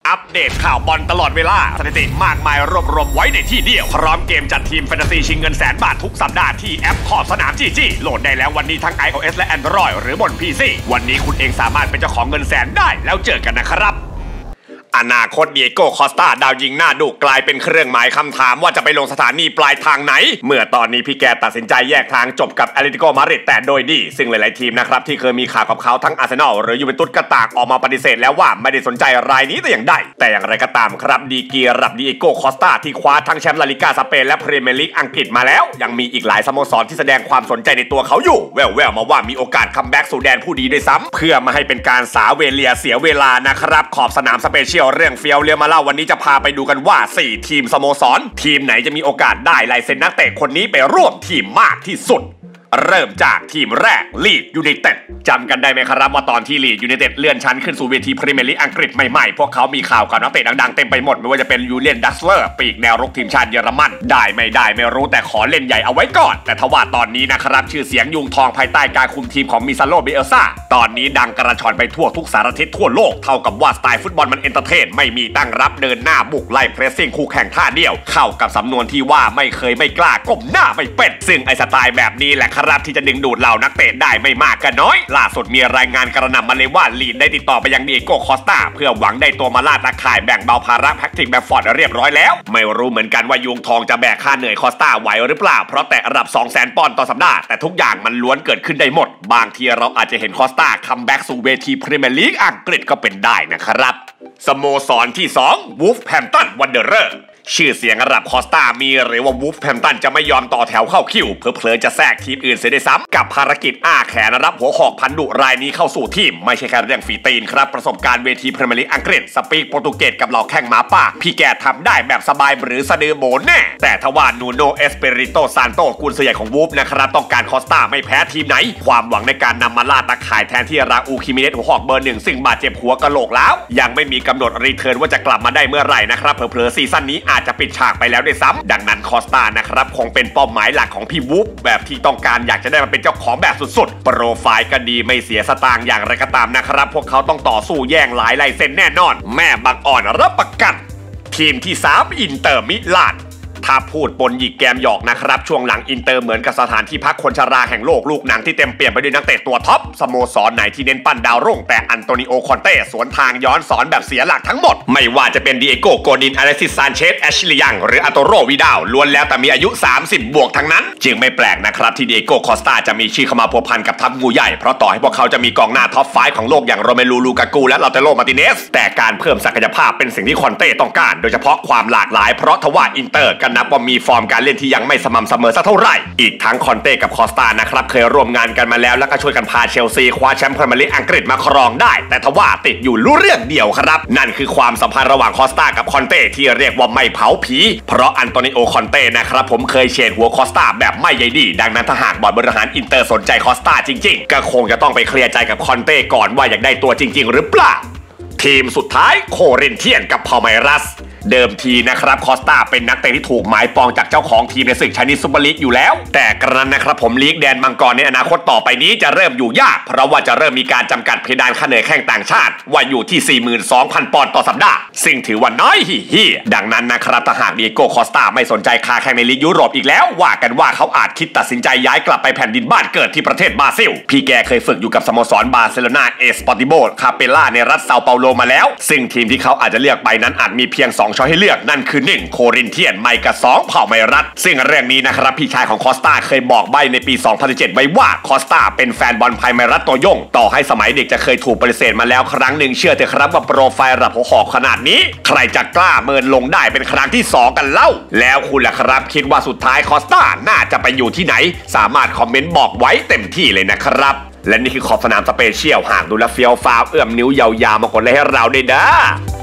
อัปเดตข่าวบอลตลอดเวลาสถิติมากมายรวบรวมไว้ในที่เดียวพร้อมเกมจัดทีมแฟนตาซีชิงเงินแสนบาททุกสัปดาห์ที่แอปขอบสนามจีโหลดได้แล้ววันนี้ทั้ง iOS และ Android หรือบน PC วันนี้คุณเองสามารถเป็นเจ้าของเงินแสนได้แล้วเจอกันนะครับอนาคตเดียโก้คอสตาดาวยิงหน้าดุกลายเป็นเครื่องหมายคำถามว่าจะไปลงสถานีปลายทางไหนเมื่อตอนนี้พี่แกตัดสินใจแยกทางจบกับแอตเลติโกมาดริดแต่โดยดีซึ่งหลายๆทีมนะครับที่เคยมีข่าวกับเขาทั้งอาร์เซนอลหรือยูเวนตุสก็ต่างออกมาปฏิเสธแล้วว่าไม่ได้สนใจรายนี้แต่อย่างใดแต่อย่างไรก็ตามครับดีกีระดับเดียโก้คอสตาที่คว้าทั้งแชมป์ลาลิก้าสเปนและพรีเมียร์ลีกอังกฤษมาแล้วยังมีอีกหลายสโมสรที่แสดงความสนใจในตัวเขาอยู่แว่วๆมาว่ามีโอกาสคัมแบ็กสู่แดนผู้ดีด้วยซ้ำเพื่อมาให้เป็นการสาเวเลียเสียเวลานะครับขอบสนามสเปเชียลเรื่องเฟี้ยวเรียวมาเล่าวันนี้จะพาไปดูกันว่า4ทีมสโมสรทีมไหนจะมีโอกาสได้ลายเซ็นนักเตะคนนี้ไปร่วมทีมมากที่สุดเริ่มจากทีมแรกลีดยูไนเต็ดจำกันได้ไหมครับว่าตอนที่ลีดยูไนเต็ดเลื่อนชั้นขึ้นสู่เวทีพรีเมียร์ลีกอังกฤษใหม่ๆพวกเขามีข่าวกับนักเตะดังๆเต็มไปหมดไม่ว่าจะเป็นยูเลียนดัสเลอร์ปีกแนวรุกทีมชาติเยอรมันได้ไม่รู้แต่ขอเล่นใหญ่เอาไว้ก่อนแต่ทว่าตอนนี้นะครับชื่อเสียงยุงทองภายใต้การคุมทีมของมิซาโลเบเอลซ่าตอนนี้ดังกระชอนไปทั่วทุกสารทิศทั่วโลกเท่ากับว่าสไตล์ฟุตบอลมันเอนเตอร์เทนไม่มีตั้งรับเดินหน้าบุกไล่เพรสซิ่งคู่แข่งท่าเดียวเข้ากับสำนวนที่ว่าไม่เคยไม่กล้าก้มหน้าไม่เป็นซึ่งไอสไตล์แบบนี้แหละครับที่จะดึงดูดเหล่านักเตะได้ไม่มากก็น้อยล่าสุดมีรายงานกระหน่ำมาเลยว่าลีดได้ติดต่อไปยังเดียโก้คอสตาเพื่อหวังได้ตัวมาลาดตาข่ายแบ่งเบาภาระแพทริกแบมฟอร์ดเรียบร้อยแล้วไม่รู้เหมือนกันว่ายุงทองจะแบกค่าเหนื่อยคอสตาไหวหรือเปล่าเพราะแต่ระดับ 200,000 ปอนด์ต่อสัปดาห์แต่ทุกอย่างมันล้วนเกิดขึ้นได้หมดบางทีเราอาจจะเห็นคอสตาคัมแบ็กสู่เวทีพรีเมียร์ลีกอังกฤษก็เป็นได้นะครับสโมสรที่2วูฟแฮมป์ตันวันเดอเรอร์ชื่อเสียงระดับคอสตามีหรือว่าวูฟแฮมป์ตันจะไม่ยอมต่อแถวเข้าคิวเผลอๆจะแทรกทีมอื่นเสียด้วยซ้ำกับภารกิจอ้าแขนรับหัวหอกพันดุรายนี้เข้าสู่ทีมไม่ใช่แค่เรื่องฝีตีนครับประสบการณ์เวทีพรีเมียร์ลีกอังกฤษสปีกโปรตุเกสกับเหล่าแข้งหมาป่าพี่แกทำได้แบบสบายหรือสะดือโบนแน่แต่ทว่านูโนเอสเปริโตซานโตกุนซือใหญ่ของวูฟนะครับต้องการคอสตาไม่แพ้ทีมไหนความหวังในการนำมาล่าตาข่ายแทนที่ราอูคิมิเนสหัวหอกเบอร์1ซึ่งบาดเจ็บหัวกะโหลกแล้วยังไม่มีกำหนดรีเทิร์นว่าจะกลับมาได้เมื่อไหร่นะครับเผลอๆซีซั่นนี้อาจจะปิดฉากไปแล้วด้วยซ้ำดังนั้นคอสตานะครับคงเป็นเป้าหมายหลักของพี่วูฟแบบที่ต้องการอยากจะได้มาเป็นเจ้าของแบบสุดๆโปรไฟล์ก็ดีไม่เสียสตางค์อย่างไรก็ตามนะครับพวกเขาต้องต่อสู้แย่งหลายลายเซ็นแน่นอนแม่บางอ่อนรับประกันทีมที่3อินเตอร์มิลานถ้าพูดปนหยิกแกมหยอกนะครับช่วงหลังอินเตอร์เหมือนกับสถานที่พักคนชราแห่งโลกลูกหนังที่เต็มเปี่ยมไปด้วยนักเตะตัวท็อปสโมสรไหนที่เน้นปั้นดาวรุ่งแต่อันโตนิโอคอนเต้สวนทางย้อนสอนแบบเสียหลักทั้งหมดไม่ว่าจะเป็นดิเอโกโกดินอเล็กซิสซานเชสแอชลียังหรืออาโตโรวิดาลล้วนแล้วแต่มีอายุ30บวกทั้งนั้นจึงไม่แปลกนะครับที่ดิเอโกคอสตาจะมีชื่อเข้ามาพัวพันกับทัพงูใหญ่เพราะต่อให้พวกเขาจะมีกองหน้าท็อป5ของโลกอย่างโรเมลูลูกากูและลาเตโรมาร์ติเนสแต่การเพิ่มศักยภาพเป็นสิ่งที่คอนเต้ต้องการโดยเฉพาะความหลากหลายเพราะทว่าอินเตอร์ก็นับว่ามีฟอร์มการเล่นที่ยังไม่สม่ำเสมอสักเท่าไหร่อีกทั้งคอนเต้กับคอสตานะครับเคยร่วมงานกันมาแล้วก็ช่วยกันพาเชลซีคว้าแชมป์พรีเมียร์ลีกอังกฤษมาครองได้แต่ทว่าติดอยู่รู้เรื่องเดียวครับนั่นคือความสัมพันธ์ระหว่างคอสตากับคอนเต้ที่เรียกว่าไม่เผาผีเพราะอันโตนิโอคอนเต้นะครับผมเคยเฉดหัวคอสตาแบบไม่ใยดีดังนั้นถ้าหากบอร์ดบริหารอินเตอร์สนใจคอสตาจริงๆก็คงจะต้องไปเคลียร์ใจกับคอนเต้ก่อนว่าอยากได้ตัวจริงๆหรือเปล่าทีมสุดท้ายโครินเทียนกับพาลเมรัสเดิมทีนะครับคอสตาเป็นนักเตะที่ถูกหมายปองจากเจ้าของทีมในศึกไชนีสซูเปอร์ลีกอยู่แล้วแต่กระนั้นนะครับผมลีกแดนมังกรในอนาคตต่อไปนี้จะเริ่มอยู่ยากเพราะว่าจะเริ่มมีการจำกัดเพดานค่าเหนื่อยแข้งต่างชาติว่าอยู่ที่ 42,000 ปอนด์ต่อสัปดาห์ซึ่งถือว่าน้อยฮิดังนั้นนะครับถ้าหากดิเอโกคอสตาไม่สนใจค้าแข่งในลีกยุโรปอีกแล้วว่ากันว่าเขาอาจคิดตัดสินใจย้ายกลับไปแผ่นดินบ้านเกิดที่ประเทศบราซิลพี่แกเคยฝึกอยู่กับสโมสรบาร์เซโลนาเอสปอร์ติโบคาเปล่าในรัฐเซาเปาโลมาแล้วซึ่งทีมที่เขาอาจจะเลือกไปนั้นอาจมีเพียง2ช้อยให้เลือกนั่นคือ1โครินเทียนไม่กับ2เผ่าไมรัสซึ่งเรื่องนี้นะครับพี่ชายของคอสตาเคยบอกใบ้ในปี 2017 ไว้ว่าคอสตาเป็นแฟนบอลไพไมรัสตัวยงต่อให้สมัยเด็กจะเคยถูกปฏิเสธมาแล้วครั้งหนึ่งเชื่อเถอะครับว่าโปรไฟล์ระดับหัวหอกขนาดนี้ใครจะกล้าเมินลงได้เป็นครั้งที่2กันเล่าแล้วคุณล่ะครับคิดว่าสุดท้ายคอสตาน่าจะไปอยู่ที่ไหนสามารถคอมเมนต์บอกไว้เต็มที่เลยนะครับและนี่คือขอบสนามสเปเชียลหากดูแลเฟี้ยวฟ้าวเอื้อมนิ้วยาวๆมากดไลค์ให้เราได้เด้อ